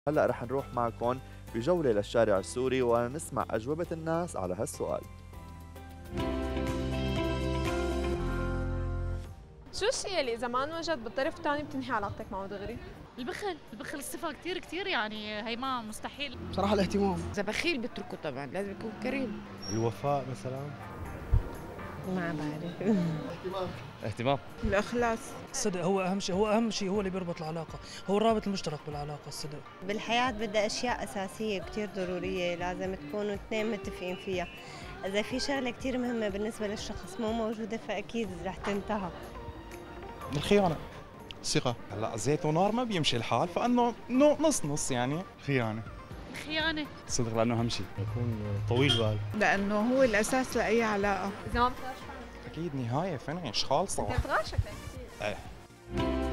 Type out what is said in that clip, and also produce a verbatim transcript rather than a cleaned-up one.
هلا رح نروح معكم بجولة للشارع السوري ونسمع أجوبة الناس على هالسؤال. شو الشيء اللي إذا ما انوجد بالطرف الثاني بتنهي علاقتك معه دغري؟ البخل، البخل صفة كتير كتير يعني هي ما مستحيل. بصراحة الاهتمام. إذا بخيل بتركه طبعا لازم يكون كريم. الوفاء مثلا. ما بعرف. اهتمام. اهتمام. الإخلاص. الصدق هو أهم شيء، هو أهم شيء، هو اللي بيربط العلاقة، هو الرابط المشترك بالعلاقة الصدق. بالحياة بدها أشياء أساسية كتير ضرورية لازم تكونوا اثنين متفقين فيها. إذا في شغلة كتير مهمة بالنسبة للشخص مو موجودة فأكيد رح تنتهى. الخيانة. الثقة. هلا زيت ونار ما بيمشي الحال فانه نص نص يعني. خيانة. الخيانة. الصدق لانه اهم شيء. يكون طويل بال. لأنه هو الأساس لأي علاقة. إذا ما بتغش اكيد نهاية فينيش خالصة. انت بتغش كثير. ايه.